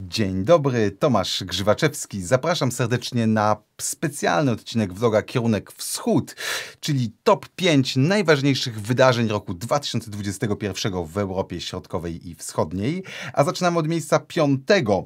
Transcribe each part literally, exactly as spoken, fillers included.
Dzień dobry, Tomasz Grzywaczewski. Zapraszam serdecznie na specjalny odcinek vloga Kierunek Wschód, czyli top pięć najważniejszych wydarzeń roku dwa tysiące dwudziestego pierwszego w Europie Środkowej i Wschodniej. A zaczynamy od miejsca piątego.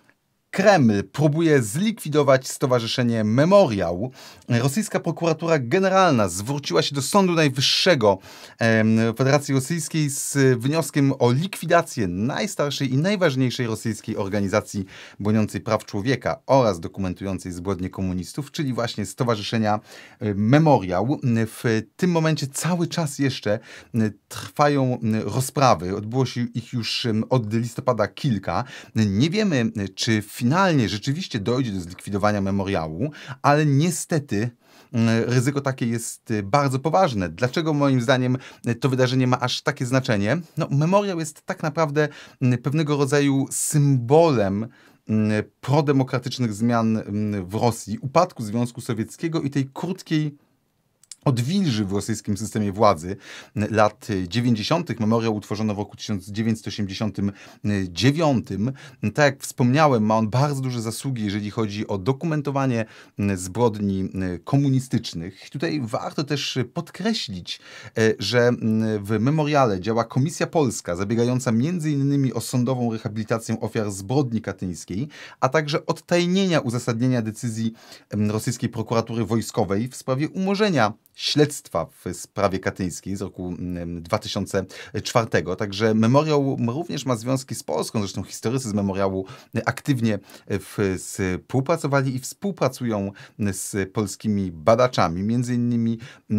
Kreml próbuje zlikwidować Stowarzyszenie Memoriał. Rosyjska prokuratura generalna zwróciła się do Sądu Najwyższego Federacji Rosyjskiej z wnioskiem o likwidację najstarszej i najważniejszej rosyjskiej organizacji broniącej praw człowieka oraz dokumentującej zbrodnie komunistów, czyli właśnie Stowarzyszenia Memoriał. W tym momencie cały czas jeszcze trwają rozprawy. Odbyło się ich już od listopada kilka. Nie wiemy, czy finalnie rzeczywiście dojdzie do zlikwidowania memoriału, ale niestety ryzyko takie jest bardzo poważne. Dlaczego moim zdaniem to wydarzenie ma aż takie znaczenie? No, memoriał jest tak naprawdę pewnego rodzaju symbolem prodemokratycznych zmian w Rosji, upadku Związku Sowieckiego i tej krótkiej odwilży w rosyjskim systemie władzy lat dziewięćdziesiątych. Memoriał utworzono w roku tysiąc dziewięćset osiemdziesiątym dziewiątym. Tak jak wspomniałem, ma on bardzo duże zasługi, jeżeli chodzi o dokumentowanie zbrodni komunistycznych. Tutaj warto też podkreślić, że w memoriale działa Komisja Polska, zabiegająca między innymi o sądową rehabilitację ofiar zbrodni katyńskiej, a także odtajnienia uzasadnienia decyzji rosyjskiej prokuratury wojskowej w sprawie umorzenia śledztwa w sprawie katyńskiej z roku dwa tysiące czwartego. Także memoriał również ma związki z Polską. Zresztą historycy z memoriału aktywnie współpracowali i współpracują z polskimi badaczami. Między innymi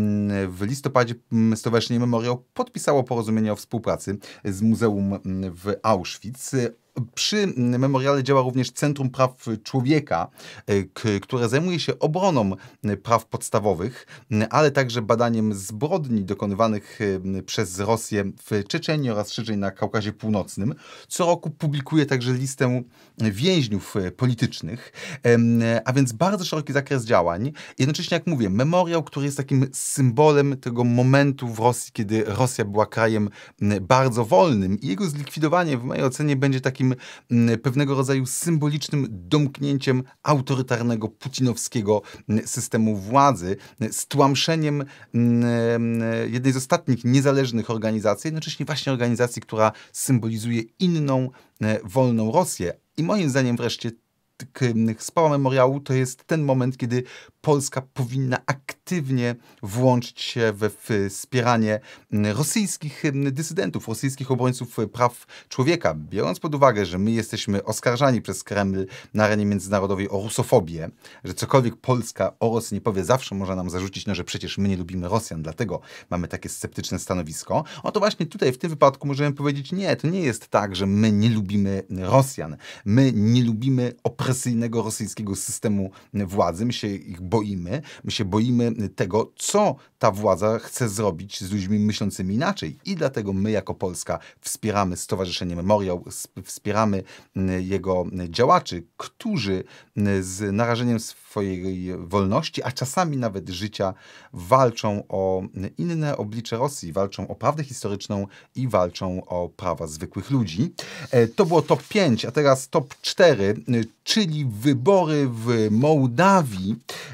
w listopadzie Stowarzyszenie Memoriał podpisało porozumienie o współpracy z Muzeum w Auschwitz. Przy memoriale działa również Centrum Praw Człowieka, które zajmuje się obroną praw podstawowych, ale także badaniem zbrodni dokonywanych przez Rosję w Czeczenii oraz szerzej na Kaukazie Północnym. Co roku publikuje także listę więźniów politycznych, a więc bardzo szeroki zakres działań. Jednocześnie, jak mówię, memoriał, który jest takim symbolem tego momentu w Rosji, kiedy Rosja była krajem bardzo wolnym i jego zlikwidowanie w mojej ocenie będzie takim pewnego rodzaju symbolicznym domknięciem autorytarnego, putinowskiego systemu władzy, stłamszeniem jednej z ostatnich niezależnych organizacji, jednocześnie właśnie organizacji, która symbolizuje inną, wolną Rosję. I moim zdaniem wreszcie sprawa memoriału to jest ten moment, kiedy Polska powinna aktywnie włączyć się we wspieranie rosyjskich dysydentów, rosyjskich obrońców praw człowieka. Biorąc pod uwagę, że my jesteśmy oskarżani przez Kreml na arenie międzynarodowej o rusofobię, że cokolwiek Polska o Rosji nie powie, zawsze można nam zarzucić, no, że przecież my nie lubimy Rosjan, dlatego mamy takie sceptyczne stanowisko. Oto właśnie tutaj w tym wypadku możemy powiedzieć, nie, to nie jest tak, że my nie lubimy Rosjan. My nie lubimy opresyjnego rosyjskiego systemu władzy. My się ich boimy. My się boimy tego, co ta władza chce zrobić z ludźmi myślącymi inaczej. I dlatego my jako Polska wspieramy Stowarzyszenie Memoriał, wspieramy jego działaczy, którzy z narażeniem swojej wolności, a czasami nawet życia, walczą o inne oblicze Rosji, walczą o prawdę historyczną i walczą o prawa zwykłych ludzi. To było top pięć, a teraz top cztery, czyli wybory w Mołdawii.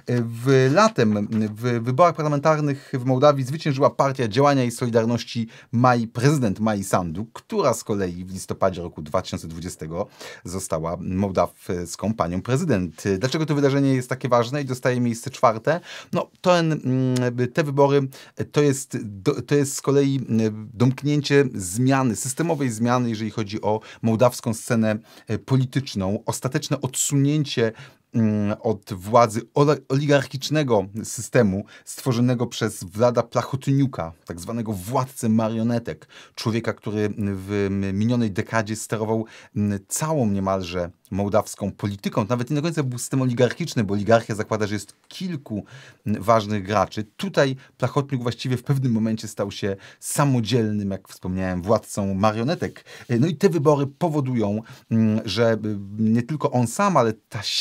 W latem w wyborach parlamentarnych w Mołdawii zwyciężyła Partia Działania i Solidarności Mai, prezydent Mai Sandu, która z kolei w listopadzie roku dwa tysiące dwudziestego została mołdawską panią prezydent. Dlaczego to wydarzenie jest takie ważne i dostaje miejsce czwarte? No, ten, te wybory to jest, to jest z kolei domknięcie zmiany, systemowej zmiany, jeżeli chodzi o mołdawską scenę polityczną, ostateczne odsunięcie od władzy oligarchicznego systemu stworzonego przez Wlada Plachotniuka, tak zwanego władcę marionetek, człowieka, który w minionej dekadzie sterował całą niemalże mołdawską polityką. Nawet nie do końca był system oligarchiczny, bo oligarchia zakłada, że jest kilku ważnych graczy. Tutaj Plachotniuk właściwie w pewnym momencie stał się samodzielnym, jak wspomniałem, władcą marionetek. No i te wybory powodują, że nie tylko on sam, ale ta sieć powiązań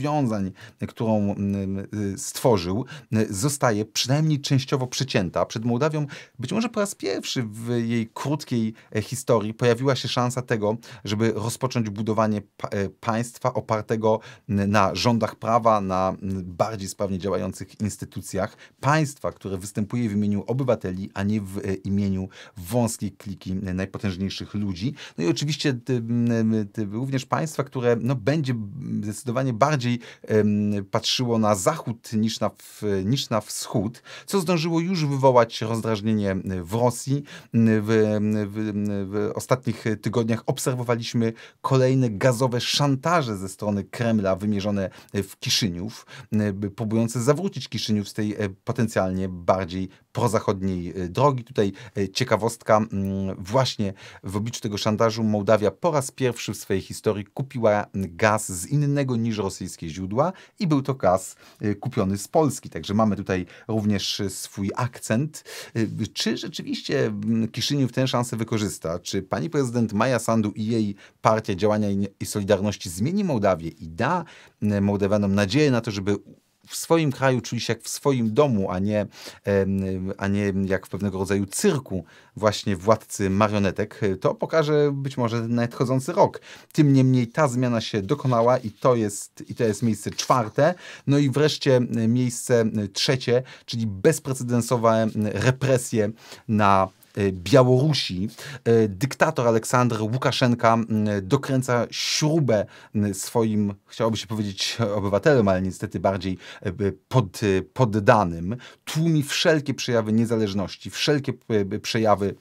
powiązań, którą stworzył, zostaje przynajmniej częściowo przecięta. Przed Mołdawią być może po raz pierwszy w jej krótkiej historii pojawiła się szansa tego, żeby rozpocząć budowanie państwa opartego na rządach prawa, na bardziej sprawnie działających instytucjach. Państwa, które występuje w imieniu obywateli, a nie w imieniu wąskiej kliki najpotężniejszych ludzi. No i oczywiście ty, ty, również państwa, które no, będzie zdecydowanie bardziej um, patrzyło na zachód niż na, w, niż na wschód, co zdążyło już wywołać rozdrażnienie w Rosji. W, w, w ostatnich tygodniach obserwowaliśmy kolejne gazowe szantaże ze strony Kremla wymierzone w Kiszyniów, próbujące zawrócić Kiszyniów z tej potencjalnie bardziej prozachodniej drogi. Tutaj ciekawostka, właśnie w obliczu tego szantażu Mołdawia po raz pierwszy w swojej historii kupiła gaz z innego niż rosyjskie źródła i był to gaz kupiony z Polski. Także mamy tutaj również swój akcent. Czy rzeczywiście Kiszyniów tę szansę wykorzysta? Czy pani prezydent Maja Sandu i jej partia Działania i Solidarności zmieni Mołdawię i da Mołdawianom nadzieję na to, żeby w swoim kraju czuli się jak w swoim domu, a nie, a nie jak w pewnego rodzaju cyrku właśnie władcy marionetek, to pokaże być może nadchodzący rok. Tym niemniej ta zmiana się dokonała i to jest, i to jest miejsce czwarte. No i wreszcie miejsce trzecie, czyli bezprecedensowe represje na Białorusi. Dyktator Aleksander Łukaszenka dokręca śrubę swoim, chciałoby się powiedzieć obywatelom, ale niestety bardziej pod, poddanym. Tłumi wszelkie przejawy niezależności, wszelkie przejawy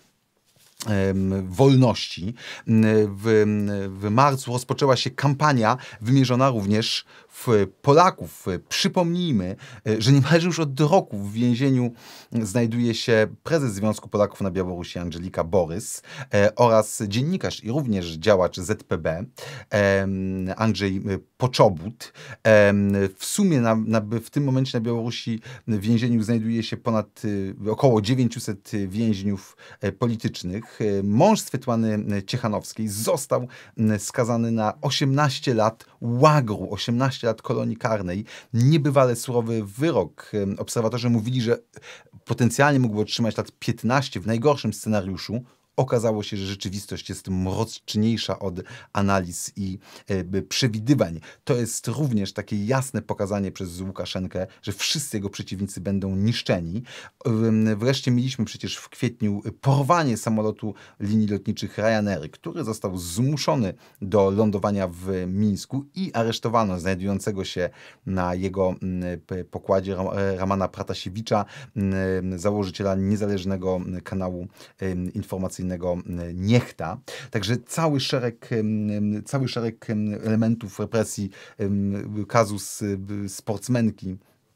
wolności. W, w marcu rozpoczęła się kampania wymierzona również w Polaków. Przypomnijmy, że niemalże już od roku w więzieniu znajduje się prezes Związku Polaków na Białorusi Andżelika Borys oraz dziennikarz i również działacz Z P B Andrzej Poczobut. W sumie na, na, w tym momencie na Białorusi w więzieniu znajduje się ponad około dziewięciuset więźniów politycznych. Mąż Swietłany Ciechanowskiej został skazany na osiemnaście lat łagru, osiemnaście lat kolonii karnej. Niebywale surowy wyrok. Obserwatorzy mówili, że potencjalnie mógłby otrzymać lat piętnaście w najgorszym scenariuszu. Okazało się, że rzeczywistość jest mroczniejsza od analiz i y, przewidywań. To jest również takie jasne pokazanie przez Łukaszenkę, że wszyscy jego przeciwnicy będą niszczeni. Y, wreszcie mieliśmy przecież w kwietniu porwanie samolotu linii lotniczych Ryanair, który został zmuszony do lądowania w Mińsku i aresztowano znajdującego się na jego y, pokładzie Ramana Pratasiewicza, y, założyciela niezależnego kanału y, informacyjnego Niechta. Także cały szereg, cały szereg elementów represji, kazus sportsmenki,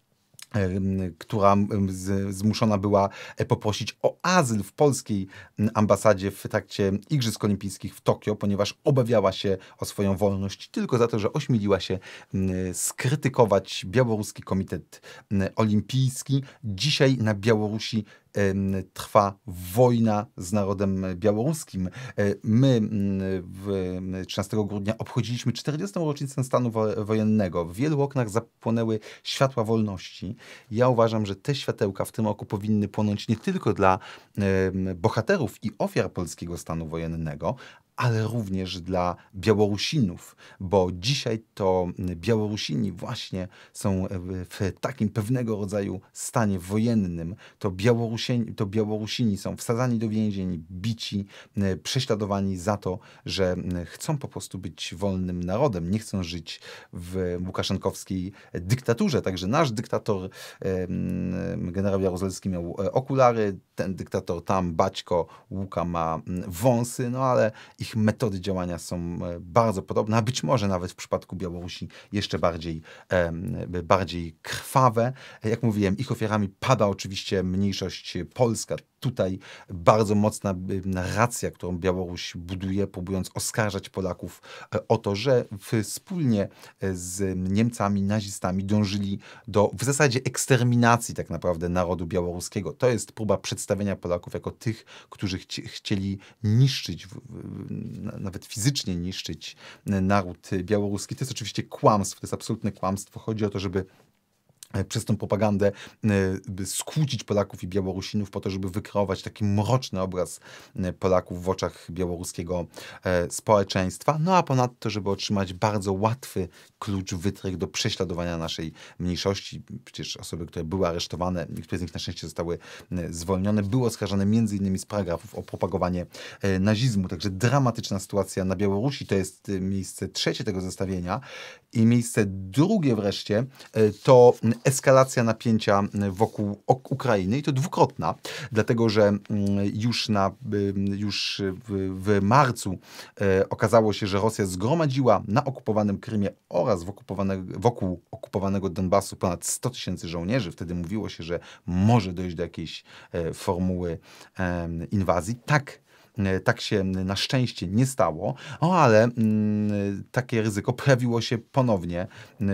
która zmuszona była poprosić o azyl w polskiej ambasadzie w trakcie Igrzysk Olimpijskich w Tokio, ponieważ obawiała się o swoją wolność tylko za to, że ośmieliła się skrytykować Białoruski Komitet Olimpijski. Dzisiaj na Białorusi trwa wojna z narodem białoruskim. My w trzynastego grudnia obchodziliśmy czterdziestą rocznicę stanu wojennego. W wielu oknach zapłonęły światła wolności. Ja uważam, że te światełka w tym roku powinny płonąć nie tylko dla bohaterów i ofiar polskiego stanu wojennego, ale również dla Białorusinów, bo dzisiaj to Białorusini właśnie są w takim pewnego rodzaju stanie wojennym. To, Białorusini, to Białorusini są wsadzani do więzień, bici, prześladowani za to, że chcą po prostu być wolnym narodem, nie chcą żyć w łukaszenkowskiej dyktaturze. Także nasz dyktator, generał Jaruzelski, miał okulary, ten dyktator tam, Baćko Łuka, ma wąsy, no ale ich metody działania są bardzo podobne, a być może nawet w przypadku Białorusi jeszcze bardziej, bardziej krwawe. Jak mówiłem, ich ofiarami pada oczywiście mniejszość polska. tutaj bardzo mocna narracja, którą Białoruś buduje, próbując oskarżać Polaków o to, że wspólnie z Niemcami, nazistami dążyli do w zasadzie eksterminacji tak naprawdę narodu białoruskiego. To jest próba przedstawienia Polaków jako tych, którzy chci chcieli niszczyć, nawet fizycznie niszczyć naród białoruski. To jest oczywiście kłamstwo, to jest absolutne kłamstwo. Chodzi o to, żeby przez tą propagandę skłócić Polaków i Białorusinów po to, żeby wykreować taki mroczny obraz Polaków w oczach białoruskiego społeczeństwa. No a ponadto, żeby otrzymać bardzo łatwy klucz, wytrych do prześladowania naszej mniejszości. Przecież osoby, które były aresztowane, niektóre z nich na szczęście zostały zwolnione, były oskarżone między innymi z paragrafów o propagowanie nazizmu. Także dramatyczna sytuacja na Białorusi. To jest miejsce trzecie tego zestawienia. I miejsce drugie wreszcie to eskalacja napięcia wokół Ukrainy i to dwukrotna, dlatego że już, na, już w, w marcu okazało się, że Rosja zgromadziła na okupowanym Krymie oraz w okupowane, wokół okupowanego Donbasu ponad sto tysięcy żołnierzy. Wtedy mówiło się, że może dojść do jakiejś formuły inwazji. Tak Tak się na szczęście nie stało, o, ale mm, takie ryzyko pojawiło się ponownie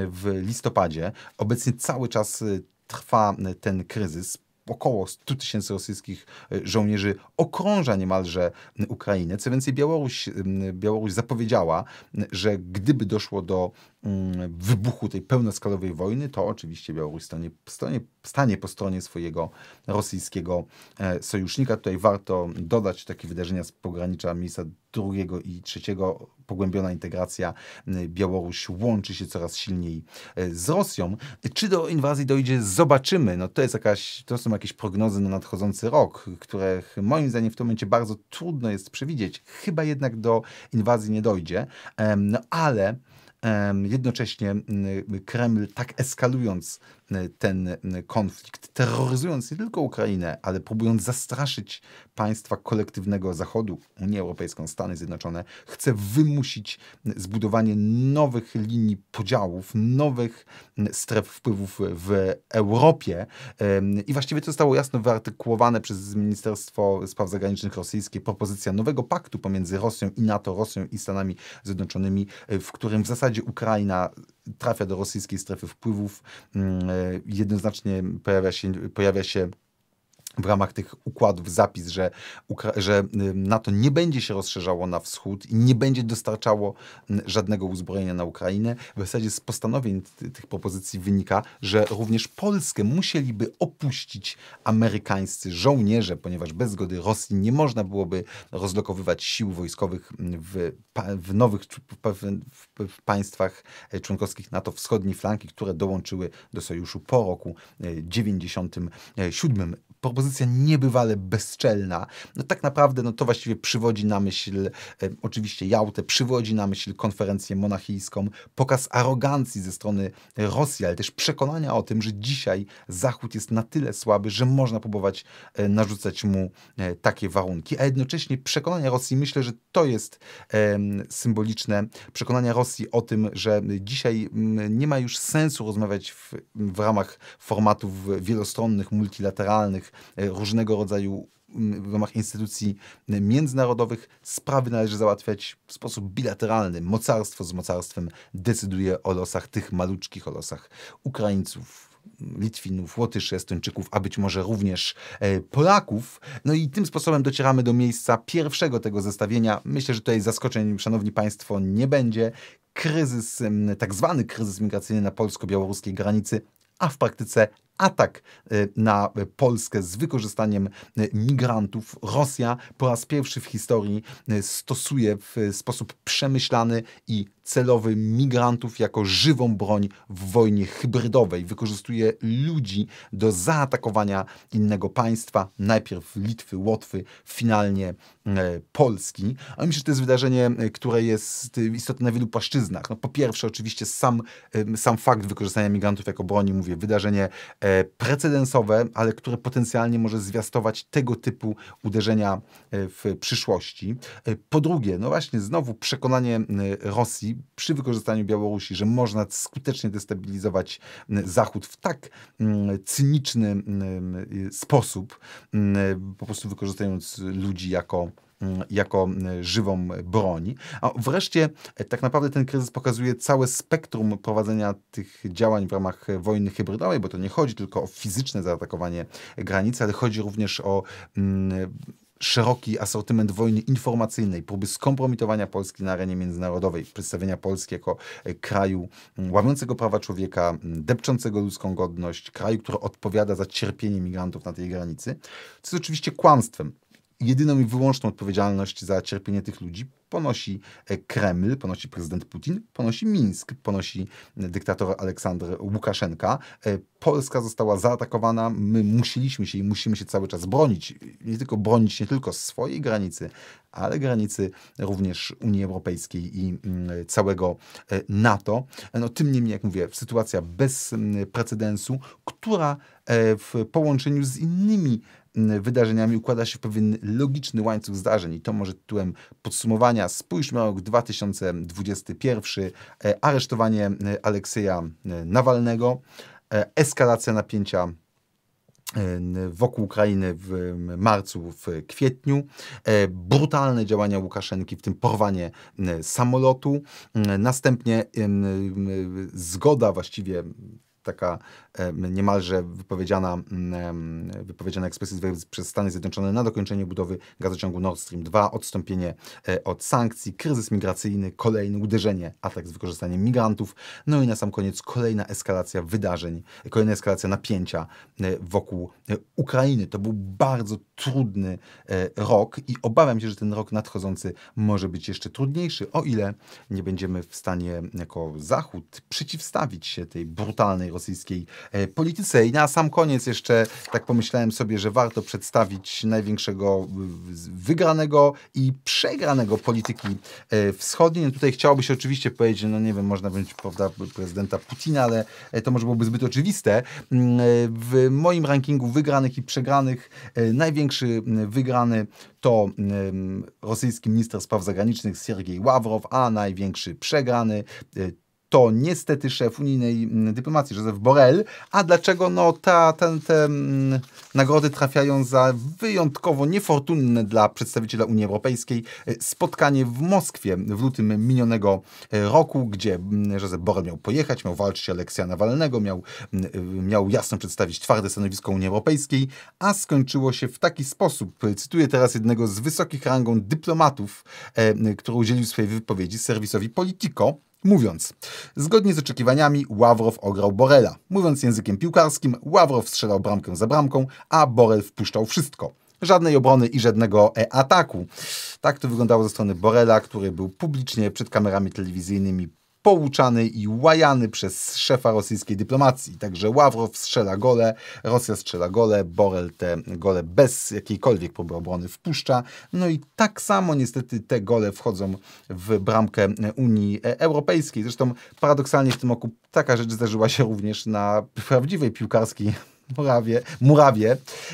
w listopadzie. Obecnie cały czas trwa ten kryzys. Około stu tysięcy rosyjskich żołnierzy okrąża niemalże Ukrainę. Co więcej, Białoruś, Białoruś zapowiedziała, że gdyby doszło do wybuchu tej pełnoskalowej wojny, to oczywiście Białoruś stanie, stanie, stanie po stronie swojego rosyjskiego sojusznika. Tutaj warto dodać takie wydarzenia z pogranicza miejsca drugiego i trzeciego. Pogłębiona integracja. Białoruś łączy się coraz silniej z Rosją. Czy do inwazji dojdzie? Zobaczymy. No to jest jakaś, to są jakieś prognozy na nadchodzący rok, których moim zdaniem w tym momencie bardzo trudno jest przewidzieć. Chyba jednak do inwazji nie dojdzie. No ale jednocześnie Kreml, tak eskalując ten konflikt, terroryzując nie tylko Ukrainę, ale próbując zastraszyć państwa kolektywnego Zachodu, Unię Europejską, Stany Zjednoczone, chce wymusić zbudowanie nowych linii podziałów, nowych stref wpływów w Europie. I właściwie to zostało jasno wyartykułowane przez Ministerstwo Spraw Zagranicznych rosyjskie, propozycja nowego paktu pomiędzy Rosją i NATO, Rosją i Stanami Zjednoczonymi, w którym w zasadzie Ukraina trafia do rosyjskiej strefy wpływów. Jednoznacznie pojawia się, pojawia się w ramach tych układów zapis, że, że NATO nie będzie się rozszerzało na wschód i nie będzie dostarczało żadnego uzbrojenia na Ukrainę. W zasadzie z postanowień tych propozycji wynika, że również Polskę musieliby opuścić amerykańscy żołnierze, ponieważ bez zgody Rosji nie można byłoby rozlokowywać sił wojskowych w, w nowych w, w państwach członkowskich NATO wschodniej flanki, które dołączyły do sojuszu po roku dziewięćdziesiątym siódmym. Propozycja niebywale bezczelna. No tak naprawdę no to właściwie przywodzi na myśl e, oczywiście Jałtę, przywodzi na myśl konferencję monachijską, pokaz arogancji ze strony Rosji, ale też przekonania o tym, że dzisiaj Zachód jest na tyle słaby, że można próbować e, narzucać mu e, takie warunki, a jednocześnie przekonania Rosji, myślę, że to jest e, symboliczne, przekonania Rosji o tym, że dzisiaj m, nie ma już sensu rozmawiać w, w ramach formatów wielostronnych, multilateralnych, różnego rodzaju w ramach instytucji międzynarodowych. Sprawy należy załatwiać w sposób bilateralny. Mocarstwo z mocarstwem decyduje o losach tych maluczkich, o losach Ukraińców, Litwinów, Łotyszy, Estończyków, a być może również Polaków. No i tym sposobem docieramy do miejsca pierwszego tego zestawienia. Myślę, że tutaj zaskoczeń, szanowni państwo, nie będzie. Kryzys, tak zwany kryzys migracyjny na polsko-białoruskiej granicy, a w praktyce atak na Polskę z wykorzystaniem migrantów. Rosja po raz pierwszy w historii stosuje w sposób przemyślany i celowy migrantów jako żywą broń w wojnie hybrydowej. Wykorzystuje ludzi do zaatakowania innego państwa. Najpierw Litwy, Łotwy, finalnie Polski. A myślę, że to jest wydarzenie, które jest istotne na wielu płaszczyznach. No, po pierwsze oczywiście sam, sam fakt wykorzystania migrantów jako broni, mówię, wydarzenie precedensowe, ale które potencjalnie może zwiastować tego typu uderzenia w przyszłości. Po drugie, no właśnie znowu przekonanie Rosji przy wykorzystaniu Białorusi, że można skutecznie destabilizować Zachód w tak cyniczny sposób, po prostu wykorzystując ludzi jako jako żywą broń. A wreszcie tak naprawdę ten kryzys pokazuje całe spektrum prowadzenia tych działań w ramach wojny hybrydowej, bo to nie chodzi tylko o fizyczne zaatakowanie granicy, ale chodzi również o mm, szeroki asortyment wojny informacyjnej, próby skompromitowania Polski na arenie międzynarodowej, przedstawienia Polski jako kraju łamiącego prawa człowieka, depczącego ludzką godność, kraju, który odpowiada za cierpienie migrantów na tej granicy, co jest oczywiście kłamstwem. Jedyną i wyłączną odpowiedzialność za cierpienie tych ludzi ponosi Kreml, ponosi prezydent Putin, ponosi Mińsk, ponosi dyktator Aleksander Łukaszenka. Polska została zaatakowana, my musieliśmy się i musimy się cały czas bronić. Nie tylko bronić nie tylko swojej granicy, ale granicy również Unii Europejskiej i całego NATO. No, tym niemniej, jak mówię, sytuacja bez precedensu, która w połączeniu z innymi wydarzeniami układa się w pewien logiczny łańcuch zdarzeń. I to może tytułem podsumowania. Spójrzmy na rok dwa tysiące dwudziesty pierwszy. Aresztowanie Aleksieja Nawalnego, eskalacja napięcia wokół Ukrainy w marcu, w kwietniu, brutalne działania Łukaszenki, w tym porwanie samolotu, następnie zgoda właściwie taka niemalże wypowiedziana, wypowiedziana ekspresja przez Stany Zjednoczone na dokończenie budowy gazociągu Nord Stream dwa, odstąpienie od sankcji, kryzys migracyjny, kolejne uderzenie, atak z wykorzystaniem migrantów, no i na sam koniec kolejna eskalacja wydarzeń, kolejna eskalacja napięcia wokół Ukrainy. To był bardzo trudny rok i obawiam się, że ten rok nadchodzący może być jeszcze trudniejszy, o ile nie będziemy w stanie jako Zachód przeciwstawić się tej brutalnej rosyjskiej polityce. I na sam koniec jeszcze tak pomyślałem sobie, że warto przedstawić największego wygranego i przegranego polityki wschodniej. No tutaj chciałoby się oczywiście powiedzieć, no nie wiem, można być, prawda, prezydenta Putina, ale to może byłoby zbyt oczywiste. W moim rankingu wygranych i przegranych największy wygrany to rosyjski minister spraw zagranicznych Siergiej Ławrow, a największy przegrany to niestety szef unijnej dyplomacji Josep Borrell. A dlaczego? No ta, ten, te mm, nagrody trafiają za wyjątkowo niefortunne dla przedstawiciela Unii Europejskiej spotkanie w Moskwie w lutym minionego roku, gdzie Josep Borrell miał pojechać, miał walczyć o Aleksieja Nawalnego, miał, miał jasno przedstawić twarde stanowisko Unii Europejskiej, a skończyło się w taki sposób. Cytuję teraz jednego z wysokich rangą dyplomatów, który udzielił swojej wypowiedzi serwisowi Politico, mówiąc: zgodnie z oczekiwaniami Ławrow ograł Borrella. Mówiąc językiem piłkarskim, Ławrow strzelał bramkę za bramką, a Borrell wpuszczał wszystko. Żadnej obrony i żadnego ataku. Tak to wyglądało ze strony Borrella, który był publicznie przed kamerami telewizyjnymi pouczany i łajany przez szefa rosyjskiej dyplomacji. Także Ławrow strzela gole, Rosja strzela gole, Borrell te gole bez jakiejkolwiek próby obrony wpuszcza. No i tak samo niestety te gole wchodzą w bramkę Unii Europejskiej. Zresztą paradoksalnie w tym roku taka rzecz zdarzyła się również na prawdziwej piłkarskiej Murawie, Murawie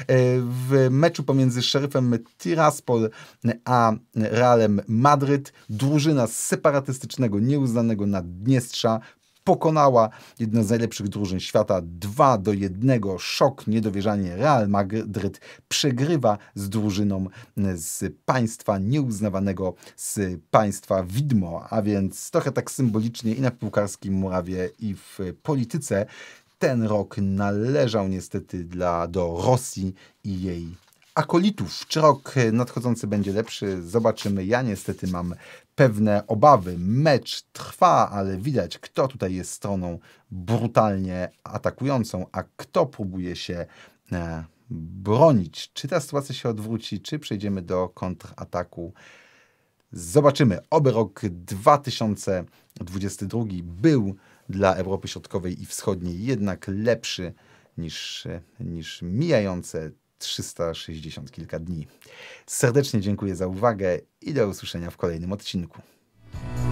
w meczu pomiędzy Szeryfem Tiraspol a Realem Madryt. Drużyna z separatystycznego, nieuznanego Naddniestrza pokonała jedną z najlepszych drużyn świata dwa do jednego. Szok, niedowierzanie. Real Madryt przegrywa z drużyną z państwa nieuznawanego, z państwa widmo, a więc trochę tak symbolicznie i na piłkarskim Murawie, i w polityce. Ten rok należał niestety dla, do Rosji i jej akolitów. Czy rok nadchodzący będzie lepszy? Zobaczymy. Ja niestety mam pewne obawy. Mecz trwa, ale widać, kto tutaj jest stroną brutalnie atakującą, a kto próbuje się e, bronić. Czy ta sytuacja się odwróci, czy przejdziemy do kontrataku? Zobaczymy. Oby rok dwa tysiące dwudziesty drugi był dla Europy Środkowej i Wschodniej jednak lepszy niż, niż mijające trzysta sześćdziesiąt kilka dni. Serdecznie dziękuję za uwagę i do usłyszenia w kolejnym odcinku.